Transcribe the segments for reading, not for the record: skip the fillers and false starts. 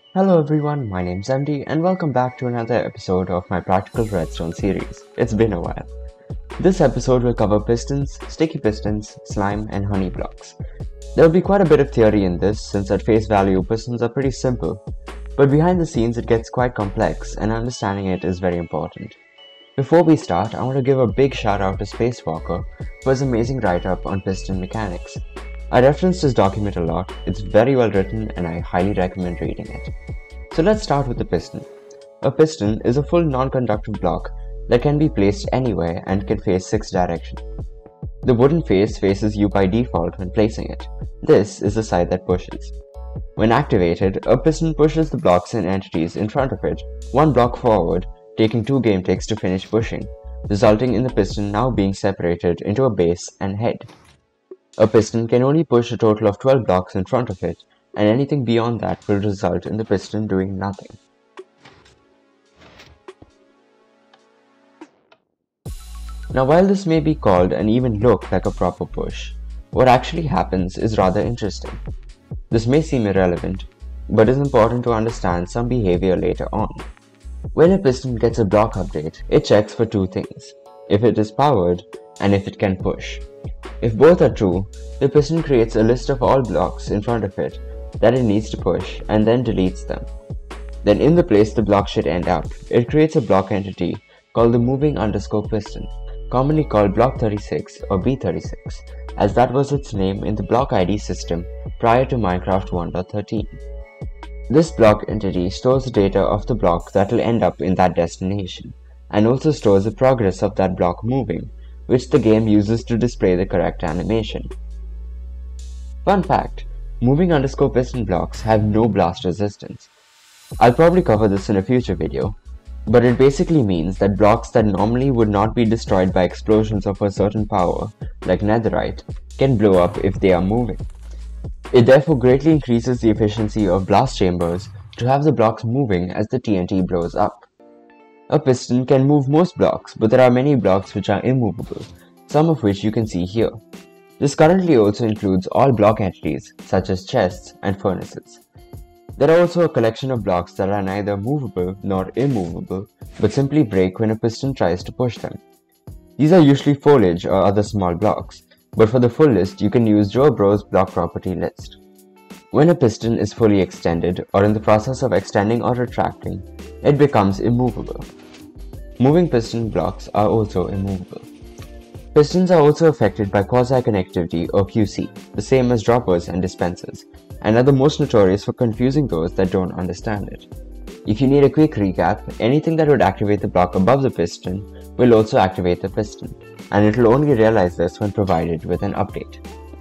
Hello everyone, my name's Emdy and welcome back to another episode of my Practical Redstone series. It's been a while. This episode will cover pistons, sticky pistons, slime and honey blocks. There will be quite a bit of theory in this since at face value pistons are pretty simple, but behind the scenes it gets quite complex and understanding it is very important. Before we start, I want to give a big shout out to Spacewalker for his amazing write-up on piston mechanics. I reference this document a lot, it's very well written and I highly recommend reading it. So let's start with the piston. A piston is a full non-conductive block that can be placed anywhere and can face 6 directions. The wooden face faces you by default when placing it. This is the side that pushes. When activated, a piston pushes the blocks and entities in front of it, 1 block forward, taking 2 game ticks to finish pushing, resulting in the piston now being separated into a base and head. A piston can only push a total of 12 blocks in front of it, and anything beyond that will result in the piston doing nothing. Now while this may be called and even look like a proper push, what actually happens is rather interesting. This may seem irrelevant, but is important to understand some behavior later on. When a piston gets a block update, it checks for 2 things: if it is powered and if it can push. If both are true, the piston creates a list of all blocks in front of it that it needs to push and then deletes them. Then in the place the block should end up, it creates a block entity called the moving underscore piston, commonly called block 36 or B36, as that was its name in the block ID system prior to Minecraft 1.13. This block entity stores the data of the block that will end up in that destination, and also stores the progress of that block moving, which the game uses to display the correct animation. Fun fact, moving underscore piston blocks have no blast resistance. I'll probably cover this in a future video, but it basically means that blocks that normally would not be destroyed by explosions of a certain power, like netherite, can blow up if they are moving. It therefore greatly increases the efficiency of blast chambers to have the blocks moving as the TNT blows up. A piston can move most blocks, but there are many blocks which are immovable, some of which you can see here. This currently also includes all block entities, such as chests and furnaces. There are also a collection of blocks that are neither movable nor immovable, but simply break when a piston tries to push them. These are usually foliage or other small blocks, but for the full list you can use JoaBro's block property list. When a piston is fully extended or in the process of extending or retracting, it becomes immovable. Moving piston blocks are also immovable. Pistons are also affected by quasi-connectivity or QC, the same as droppers and dispensers, and are the most notorious for confusing those that don't understand it. If you need a quick recap, anything that would activate the block above the piston will also activate the piston, and it will only realize this when provided with an update.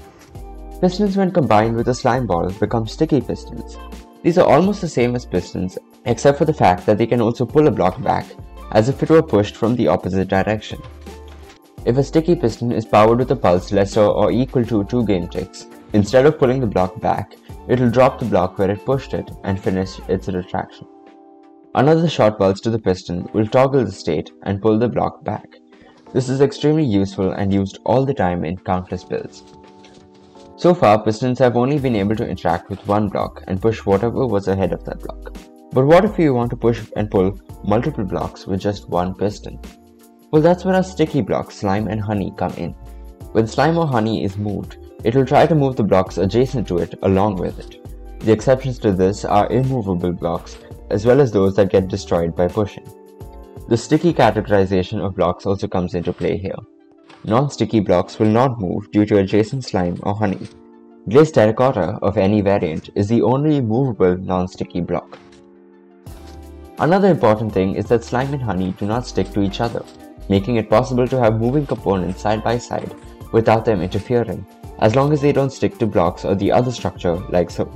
Pistons when combined with a slime ball become sticky pistons. These are almost the same as pistons, except for the fact that they can also pull a block back, as if it were pushed from the opposite direction. If a sticky piston is powered with a pulse lesser or equal to 2 game ticks, instead of pulling the block back, it will drop the block where it pushed it and finish its retraction. Another short pulse to the piston will toggle the state and pull the block back. This is extremely useful and used all the time in countless builds. So far, pistons have only been able to interact with 1 block and push whatever was ahead of that block. But what if you want to push and pull multiple blocks with just 1 piston? Well, that's where our sticky blocks, slime and honey, come in. When slime or honey is moved, it will try to move the blocks adjacent to it along with it. The exceptions to this are immovable blocks, as well as those that get destroyed by pushing. The sticky categorization of blocks also comes into play here. Non-sticky blocks will not move due to adjacent slime or honey. Glazed terracotta of any variant is the only movable non-sticky block. Another important thing is that slime and honey do not stick to each other, making it possible to have moving components side by side without them interfering, as long as they don't stick to blocks or the other structure like so.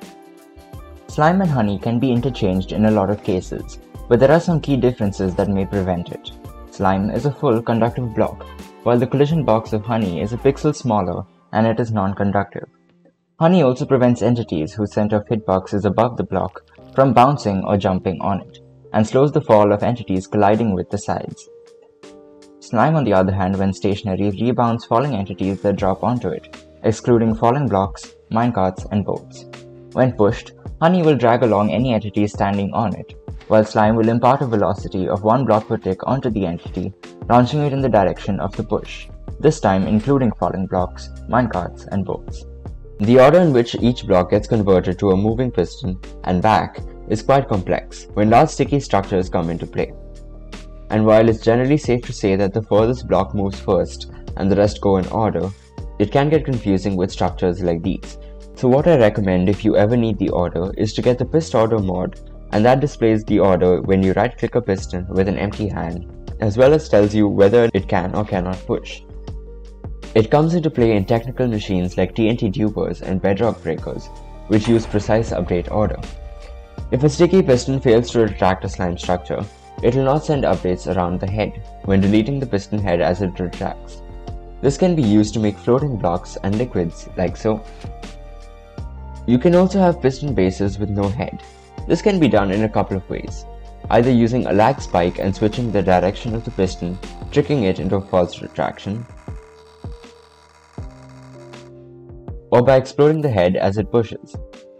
Slime and honey can be interchanged in a lot of cases, but there are some key differences that may prevent it. Slime is a full conductive block, while the collision box of honey is a pixel smaller and it is non-conductive. Honey also prevents entities whose center of hitbox is above the block from bouncing or jumping on it, and slows the fall of entities colliding with the sides. Slime, on the other hand, when stationary, rebounds falling entities that drop onto it, excluding falling blocks, minecarts, and bolts. When pushed, Honey will drag along any entity standing on it, while slime will impart a velocity of 1 block per tick onto the entity, launching it in the direction of the push, this time including falling blocks, minecarts, and bolts. The order in which each block gets converted to a moving piston and back is quite complex when large sticky structures come into play. And while it's generally safe to say that the furthest block moves first and the rest go in order, it can get confusing with structures like these. So what I recommend if you ever need the order is to get the Pist Order mod, and that displays the order when you right click a piston with an empty hand, as well as tells you whether it can or cannot push. It comes into play in technical machines like TNT dupers and bedrock breakers, which use precise update order. If a sticky piston fails to retract a slime structure, it will not send updates around the head when deleting the piston head as it retracts. This can be used to make floating blocks and liquids like so. You can also have piston bases with no head. This can be done in a couple of ways, either using a lag spike and switching the direction of the piston, tricking it into a false retraction, or by exploding the head as it pushes.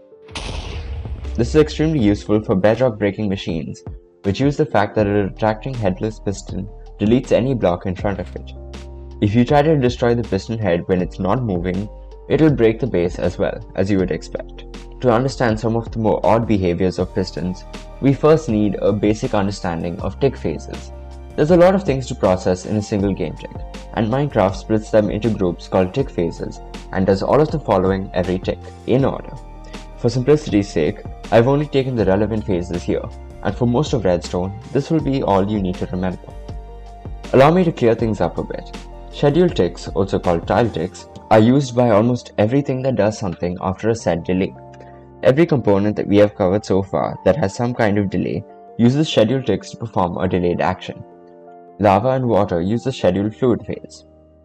This is extremely useful for bedrock breaking machines, which use the fact that a retracting headless piston deletes any block in front of it. If you try to destroy the piston head when it's not moving, it will break the base as well, as you would expect. To understand some of the more odd behaviors of pistons, we first need a basic understanding of tick phases. There's a lot of things to process in a single game tick, and Minecraft splits them into groups called tick phases and does all of the following every tick, in order. For simplicity's sake, I've only taken the relevant phases here, and for most of Redstone, this will be all you need to remember. Allow me to clear things up a bit. Scheduled ticks, also called tile ticks, are used by almost everything that does something after a set delay. Every component that we have covered so far that has some kind of delay uses scheduled ticks to perform a delayed action. Lava and water use the scheduled fluid phase.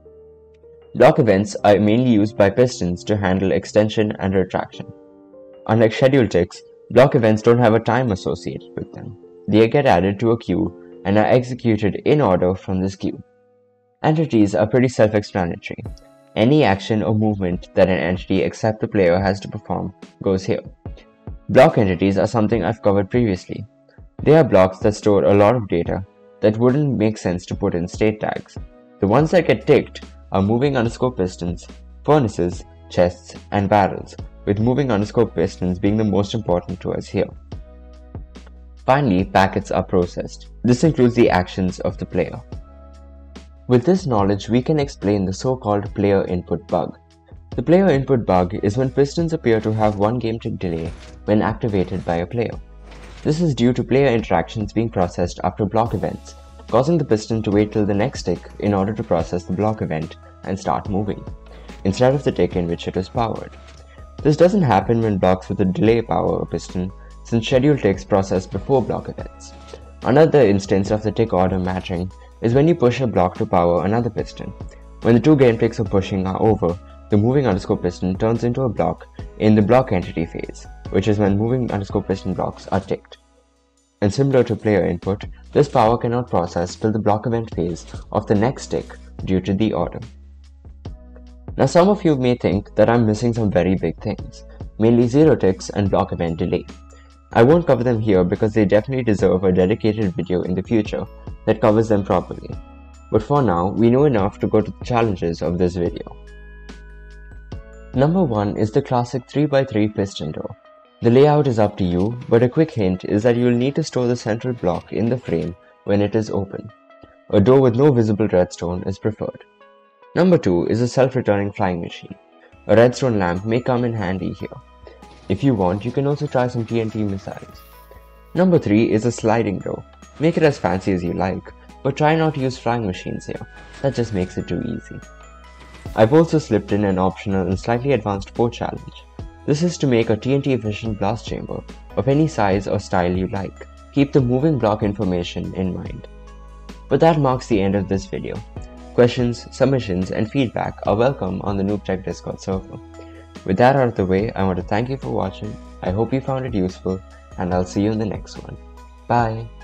Block events are mainly used by pistons to handle extension and retraction. Unlike scheduled ticks, block events don't have a time associated with them. They get added to a queue and are executed in order from this queue. Entities are pretty self-explanatory. Any action or movement that an entity except the player has to perform goes here. Block entities are something I've covered previously. They are blocks that store a lot of data that wouldn't make sense to put in state tags. The ones that get ticked are moving underscore pistons, furnaces, chests, and barrels, with moving underscore pistons being the most important to us here. Finally, packets are processed. This includes the actions of the player. With this knowledge, we can explain the so-called player input bug. The player input bug is when pistons appear to have one game tick delay when activated by a player. This is due to player interactions being processed after block events, causing the piston to wait till the next tick in order to process the block event and start moving, instead of the tick in which it was powered. This doesn't happen when blocks with a delay power a piston, since scheduled ticks process before block events. Another instance of the tick order matching is when you push a block to power another piston. When the two game ticks of pushing are over, the moving underscore piston turns into a block in the block entity phase, which is when moving underscore piston blocks are ticked. And similar to player input, this power cannot process till the block event phase of the next tick due to the order. Now some of you may think that I'm missing some very big things, mainly zero ticks and block event delay. I won't cover them here because they definitely deserve a dedicated video in the future that covers them properly. But for now, we know enough to go to the challenges of this video. Number 1 is the classic 3x3 piston door. The layout is up to you, but a quick hint is that you will need to store the central block in the frame when it is open. A door with no visible redstone is preferred. Number 2 is a self-returning flying machine. A redstone lamp may come in handy here. If you want, you can also try some TNT missiles. Number 3 is a sliding door. Make it as fancy as you like, but try not to use flying machines here. That just makes it too easy. I've also slipped in an optional and slightly advanced 4 challenge. This is to make a TNT efficient blast chamber of any size or style you like. Keep the moving block information in mind. But that marks the end of this video. Questions, submissions, and feedback are welcome on the NubTech Discord server. With that out of the way, I want to thank you for watching. I hope you found it useful, and I'll see you in the next one. Bye!